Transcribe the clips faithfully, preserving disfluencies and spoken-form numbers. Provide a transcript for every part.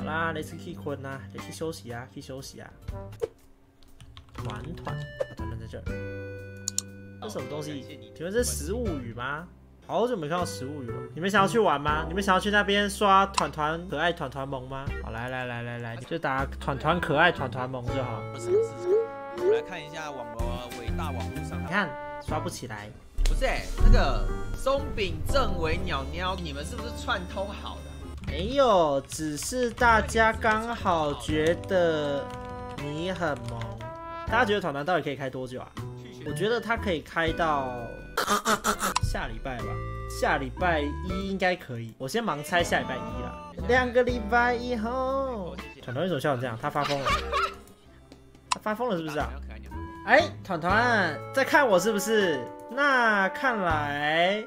啦，你是去困啊，你去休息啊，去休息啊。团团，团团在这儿。这什么东西？请问这是食物语吗？好久没看到食物语了。你们想要去玩吗？你们想要去那边刷团团可爱团团萌吗？好，来来来来来，就打团团可爱团团萌就好。 我们来看一下网络伟大网络上， 你看刷不起来。 不是、欸、那个松饼正为鸟鸟，你们是不是串通好的？ 没有，只是大家刚好觉得你很萌。大家觉得团团到底可以开多久啊？我觉得它可以开到下礼拜吧，下礼拜一应该可以。我先盲猜下礼拜一啦。两个礼拜以后，团团为什么笑成这样？他发疯了，他发疯了是不是啊？哎，团团在看我是不是？那看来，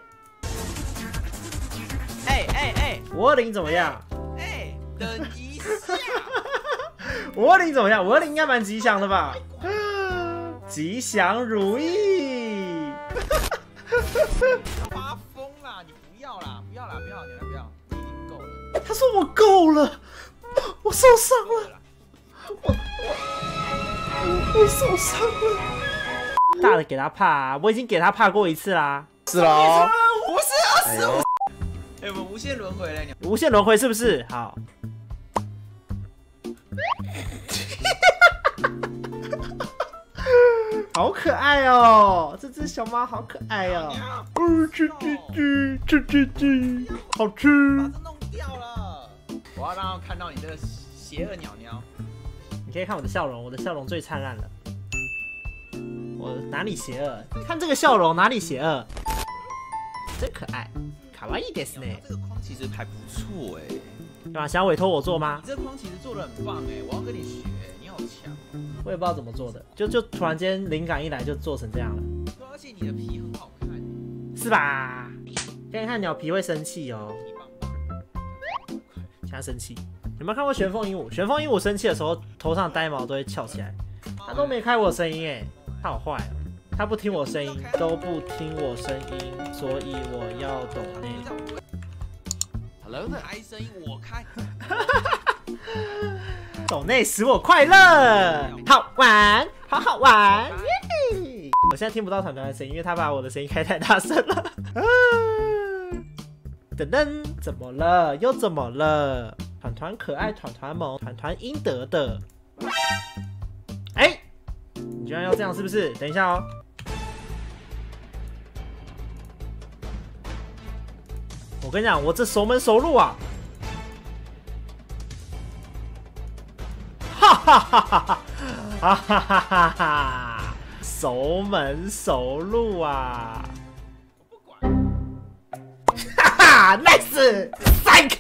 哎哎哎， 五二零怎么样？ 哎，等一下， 五二零怎么样？五二零应该蛮吉祥的吧？吉祥如意。 发疯啦！你不要啦，不要啦，不要，你不要，你已经够了。 他说我够了，我受伤了，我我我受伤了。大的给他怕、啊，我已经给他怕过一次啦。 是喽， 不是二十五。哎，我们无限轮回了，你无限轮回是不是？好。好可爱哦，这只小猫好可爱哦。嗯，吃吃吃吃吃吃，好吃。 把这弄掉了。我要让他看到你这个邪恶鸟鸟。 你可以看我的笑容，我的笑容最灿烂了。我哪里邪恶？看这个笑容哪里邪恶？真可爱，卡哇伊ですね。 这个框其实还不错哎。 干嘛想委托我做吗？ 你这框其实做的很棒哎，我要跟你学，你好强。 我也不知道怎么做的，就就突然间灵感一来就做成这样了。 对，而且你的皮很好看， 是吧？看看鸟皮会生气哦。 皮棒棒。 现在生气，有没有看过玄凤鹦鹉？玄凤鹦鹉生气的时候，头上呆毛都会翘起来。他都没开我声音哎，他好坏哦。他不听我声音，都不听我声音，所以我要懂内。 Hello， 开声音我开。 抖内使我快乐，好玩，好好玩耶！我现在听不到团团的声音，因为他把我的声音开太大声了。啊、噔噔，怎么了？又怎么了？团团可爱，团团萌，团团应得的。哎、欸，你居然要这样是不是？等一下哦。我跟你讲，我这熟门熟路啊！哈哈哈哈哈哈哈哈哈！熟门熟路啊！ 我不管。 哈哈 ，nice， psych！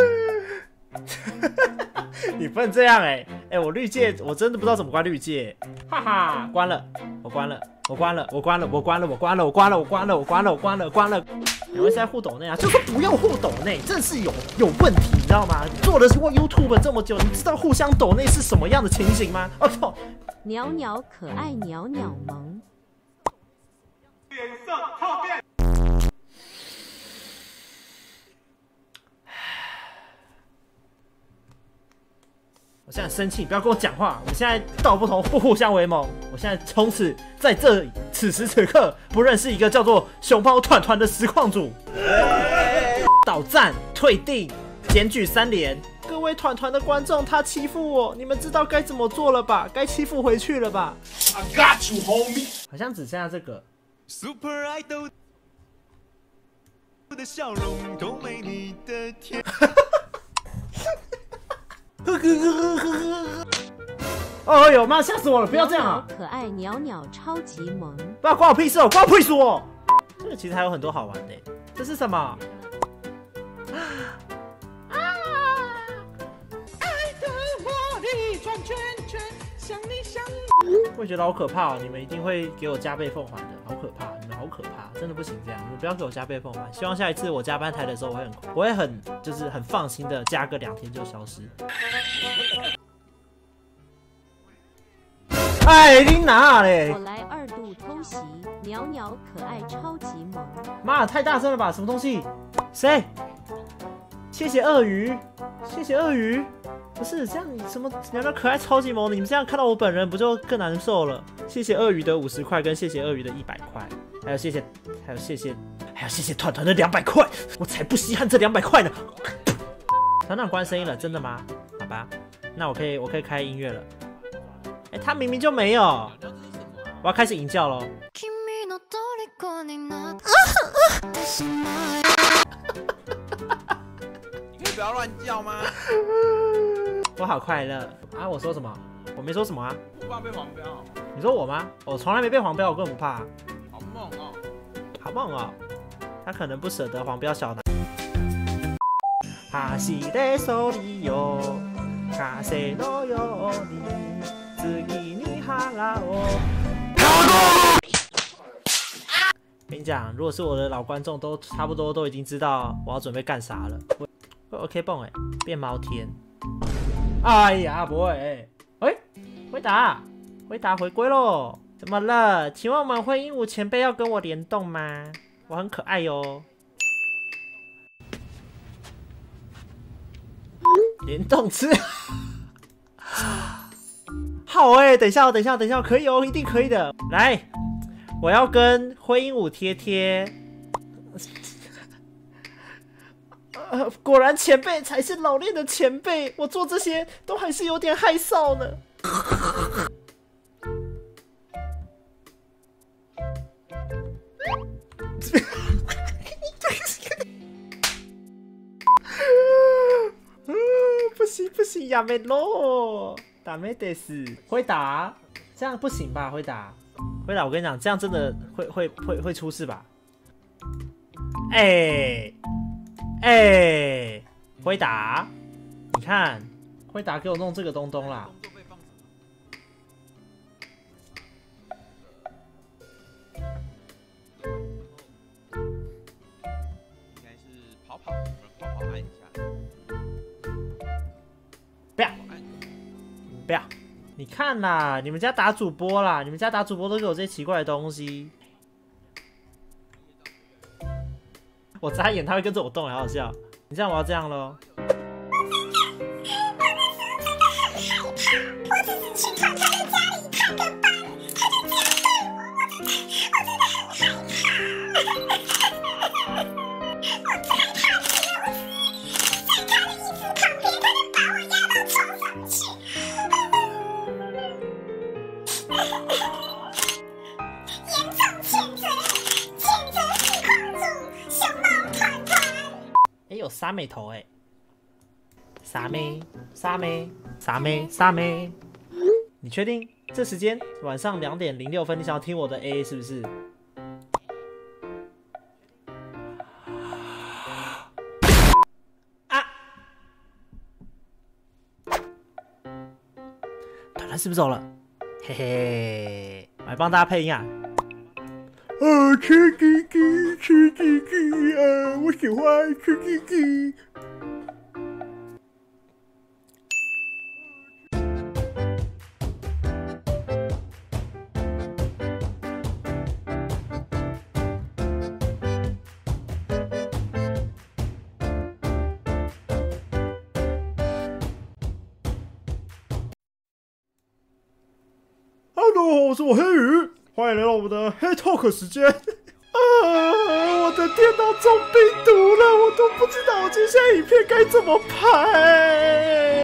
你不能这样哎、欸、哎、欸，我绿界我真的不知道怎么关绿界，哈哈，关了，我关了，我关了，我关了，我关了，我关了，我关了，我关了，我关了，我关了，关了。两位是在互抖内啊，就说不要互抖内，真是有有问题，你知道吗？做了 YouTube 这么久，你知道互相抖内是什么样的情形吗？我、哦、操！ 鸟鸟可爱，鸟鸟萌。 脸色靠变。 我现在生气，不要跟我讲话。我们现在道不同，不互相为盟。我现在从此在这里，此时此刻，不认识一个叫做熊猫团团的实况主。倒赞、退订、检举三连。各位团团的观众，他欺负我，你们知道该怎么做了吧？该欺负回去了吧 I got you, homie。 好像只剩下这个。 Super Idol 的笑容都没你的甜。 哦呦妈！吓死我了！不要这样啊！ 可爱鸟鸟超级萌， 不要关我屁事哦！关我屁事哦！这个其实还有很多好玩的。这是什么？啊！爱的魔力转圈圈，想你想你。我觉得好可怕哦！你们一定会给我加倍奉还的，好可怕！你们好可怕，真的不行这样，你们不要给我加倍奉还。希望下一次我加班台的时候，我会很，我会很，就是很放心的加个两天就消失。哎，你哪嘞？ 我来二度偷袭，鸟鸟可爱超级萌。 妈，太大声了吧？什么东西？谁？谢谢鳄鱼，谢谢鳄鱼。 不是这样，什么鸟鸟可爱超级萌，你们这样看到我本人不就更难受了？谢谢鳄鱼的五十块，跟谢谢鳄鱼的一百块，还有谢谢，还有谢谢，还有谢谢团团的两百块，我才不稀罕这两百块呢！团团关声音了，真的吗？好吧，那我可以，我可以开音乐了。哎、欸，他明明就没有，我要开始吟叫喽。 你可以不要乱叫吗？ 我好快乐啊！我说什么？我没说什么啊！ 不怕被黄标？ 你说我吗？我从来没被黄标，我根本不怕。 好梦哦， 好梦哦！他可能不舍得黄标小男。哈西的手里有，卡西诺有你，自己你哈拉我。跟你讲，如果是我的老观众，都差不多都已经知道我要准备干啥了。我 OK 蹦哎，变猫天。哎呀，不会，喂，回答，回答回归喽。怎么了？请问我们灰鹦鹉前辈要跟我联动吗？我很可爱哟。联动吃，好哎、欸，等一下，等一下，等一下，可以哦，一定可以的。来，我要跟灰鹦鹉贴贴。呃，果然前辈才是老练的前辈，我做这些都还是有点害臊呢。不行不行，亚美罗，打没得死，回答，这样不行吧？回答，回答，我跟你讲，这样真的会会会会出事吧？哎、欸。哎、欸，辉达，你看，辉达给我弄这个东东啦。 应该是跑跑，跑跑按一下。 不要，不要，你看啦，你们家打主播啦，你们家打主播都给我这些奇怪的东西。我眨眼，他会跟着我动，好好笑。你这样，我要这样咯。 我只是去团团的家里探个班，他就这样对我，我真的，我真的很害怕。我太怕死了，我在他的椅子旁边，他就把我压到床上去。严重谴责，谴责实况组熊猫团团。 哎、欸，有沙美头哎、欸，沙妹，沙妹，沙妹，沙妹，你确定这时间晚上两点零六分，你想要听我的 A A 是不是？啊！团团是不是走了？嘿嘿，我来帮大家配音啊。呃，吃鸡鸡，吃鸡鸡，呃，我喜欢吃鸡鸡。Hello， 我是我黑鱼。欢迎来到我们的黑 talk 时间。啊！我的电脑中病毒了，我都不知道我接下来影片该怎么拍。